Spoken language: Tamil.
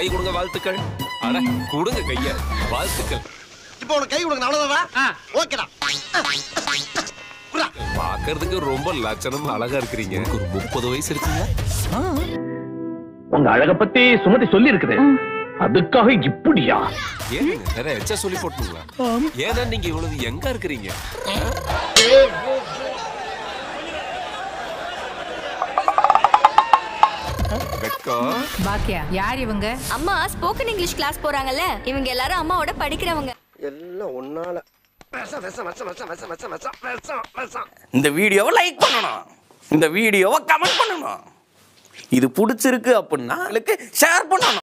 கை கொடுங்க, வாழ்த்துக்கள். அட கொடுங்க கைய, வாழ்த்துக்கள். இப்போ உனக்கு கை கொடுங்க, அவ்வளவுதான். ஓகேடா. பாக்குறதுக்கு ரொம்ப லட்சணமா அழகா இருக்கிறீங்க. ஒரு 30 வயசு இருக்குங்க. உங்க அழக பத்தி சுமதி சொல்லி இருக்குது. அதுக்காக இப்படியா? ஏன் நிறைய எச்சா சொல்லி போட்டுங்களா? ஏன்னா நீங்க இவ்வளவு எங்க இருக்கிறீங்க? பாக்கியா, யார் இவங்க? அம்மா ஸ்போக்கன் இங்கிலீஷ் கிளாஸ் போறாங்கல்ல, இவங்க எல்லாரும் அம்மாவோட படிக்கிறவங்க. எல்லாம் ஒன்னால. இந்த வீடியோவை லைக் பண்ணணும், இந்த வீடியோவை கமெண்ட் பண்ணணும், இது பிடிச்சிருக்கு அப்படின்னா ஷேர் பண்ணணும்.